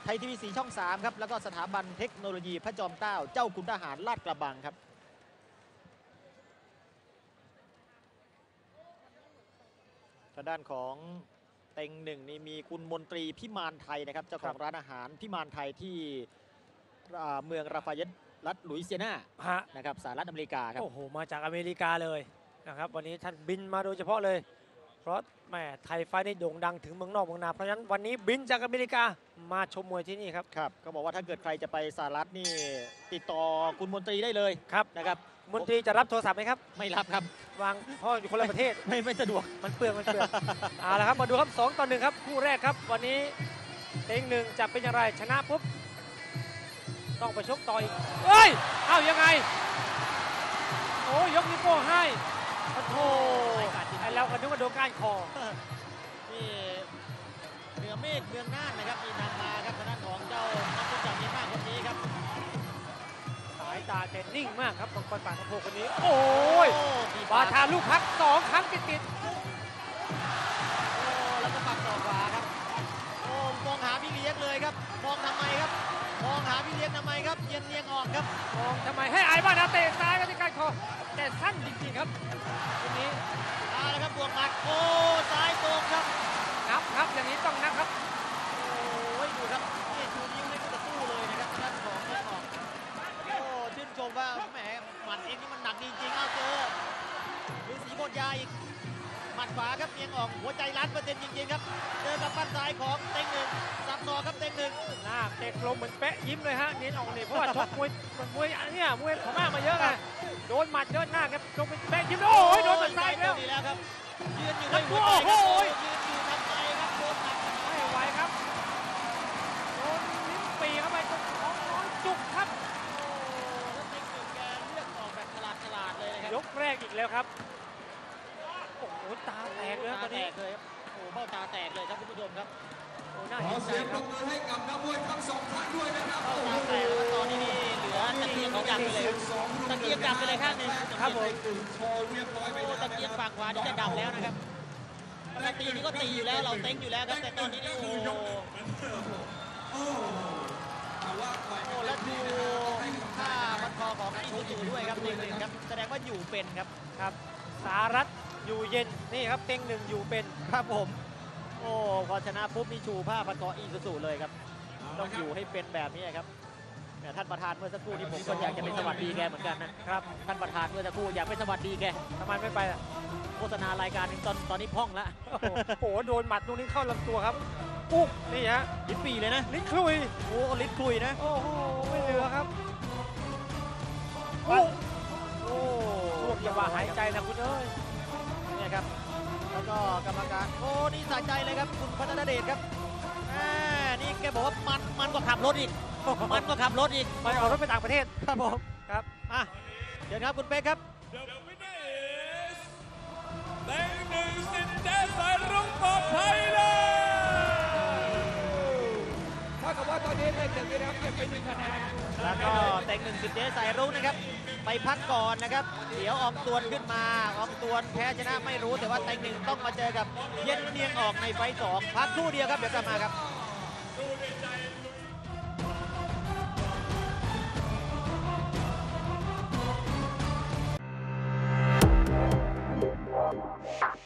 ทยทีวีสีช่อง3ครับแล้วก็สถาบันเทคโนโลยีพระจอมเกล้าเจ้าคุณทหารลาดกระบังครับทางด้านของเต็งหนึ่งนี่มีคุณมนตรีพิมานไทยนะครับเจ้าของร้านอาหารพิมานไทยที่เมืองราฟาเยตรัฐลุยเซียนานะครับสหรัฐอเมริกาครับโอ้โหมาจากอเมริกาเลยนะครับวันนี้ท่านบินมาโดยเฉพาะเลยเพราะแม่ไทยไฟนี่โด่งดังถึงเมืองนอกเมืองนาเพราะฉะนั้นวันนี้บินจากอเมริกามาชมมวยที่นี่ครับครับเขาบอกว่าถ้าเกิดใครจะไปสหรัฐนี่ติดต่อคุณมนตรีได้เลยครับนะครับมนตรีจะรับโทรศัพท์ไหมครับไม่รับครับวางพ่ออยู่คนละประเทศไม่สะดวกมันเปลืองเอาละครับมาดูครับ2-1ครับคู่แรกครับวันนี้เต็งหนึ่งจะเป็นอย่างไรชนะปุ๊บต้องไปชกต่ออีกเอ้ยเอ้ายังไงโอ้ยกนิ้วโป้งให้โอ้โหไอ้เราก็นึกว่าโดนก้านคอนี่เหนือเมฆเมืองน่านนะครับมีนำมาครับทางด้านของเจ้านักชกจากเมียนมาคนนี้ครับสายตาเด่นนิ่งมากครับของปานโพคนนี้โอ้ยบาทาลูกพัก2 ครั้งติดโอ้แล้วก็ปักศอกขวาครับโอ้มองหาพี่เลี้ยงเลยครับมองทำไมครับมองหาพี่เลี้ยงทำไมครับเยียงอ่อนครับมองทำไมให้ไอ้บ้านเตะซ้ายกันที่ก้านคอแต่สั้นจริงๆครับทีนี้แล้วครับบวกหมัดโอ้ซ้ายตรงครับนับครับอย่างนี้ต้องนับครับโอ้ยดูครับนี่ชูนิ้วไม่ก็จะสู้เลยนะครับด้านของเลี้ยงออกโอ้ชื่นชมว่าแหมหมัดเองนี่มันหนักจริงๆเอาเจอฤาษีโคตรยาอีกหมัดขวาครับเมียงออกหัวใจ1,000,000%จริงๆครับเจอกับปั้นซ้ายของเต็งหนึ่งสับศอกครับเต็งหนึ่งหน้าเตะลมเหมือนเป๊ะยิ้มเลยฮะเน้นออกนี่เพราะว่าชกมวยเนี่ยมวยพม่ามาเยอะไงโดนหมัดเยอะหน้าครับลงเป็นเป๊ะยิ้มโอ้ยโดนหมัดซ้ายแล้วครับยืนอยู่ด้วยหัวใจครับยืนอยู่ทำไมครับโดนหมัดไม่ไหวครับโดนลิ้นปีเข้าไปตรงท้องน้อยจุกครับโอ้แล้วเต็งหนึ่งแกเลือกออกแบบฉลาดเลยนะครับยกแรกอีกแล้วครับโอ้โหตาแตกเลยตอนนี้เลยครับโอ้เบ้าตาแตกเลยครับคุณผู้ชมครับขอเสียงปรบมือให้กับนักมวยทั้ง2 ท่านด้วยนะครับเบ้าตาแตกแล้วตอนนี้เหลือตะเกียงของดำไปเลยตะเกียงดำไปเลยข้างหนึ่งครับผมตะเกียงฝั่งขวานี่จะดำแล้วนะครับปกตินี่ก็ตีอยู่แล้วเราเต็งอยู่แล้วครับแต่ตอนนี้นี่โอ้แล้วดูท่าพันคอของอีซูซูด้วยครับเต็งหนึ่งครับแสดงว่าอยู่เป็นครับสารัตอยู่เย็นนี่ครับเต็งหนึ่งอยู่เป็นครับผมโอ้พอชนะปุ๊บนี่ชูผ้าพันคออีซูซูเลยครับต้องอยู่ให้เป็นแบบนี้ครับท่านประธานเมื่อสักครู่นี้ผมก็อยากจะไปสวัสดีแกเหมือนกันนะครับท่านประธานเมื่อสักครู่อยากไปสวัสดีแกทำไมไม่ไปล่ะโฆษณารายการนึงตอนนี้พ่องแล้วโอ้โหโดนหมัดตรงนี้เข้าลำตัวครับปุ๊บนี่ฮะลิ้นปีเลยนะลิ้นคลุยโอ้ลิ้นคลุยนะโอ้โหไม่เหลือครับโอ้ช่วงจังหวะหายใจนะคุณเอ้ยเนี่ยครับแล้วก็กรรมการโอ้นี่สะใจเลยครับคุณพัฒนเดชครับนี่แกบอกว่ามันก็ขับรถอีกมันก็ขับรถอีกไปเอารถไปต่างประเทศครับผมครับเดี๋ยวครับคุณเป๊กครับเต็งหนึ่งสิทธิ์เจสายรุ่งปลอดภัยเลยถ้ากับว่าตอนนี้เต็งหนึ่งนะครับเก็บไป1 คะแนนแล้วก็เต็งหนึ่งสิทธิ์เจสายรุ่งนะครับไปพักก่อนนะครับเดี๋ยวอองตวนขึ้นมาอองตวนแพ้ชนะไม่รู้แต่ว่าเต็งหนึ่งต้องมาเจอกับเย็นเนียงออกในไฟต์ 2พักครู่เดียวครับเดี๋ยวกลับมาครับ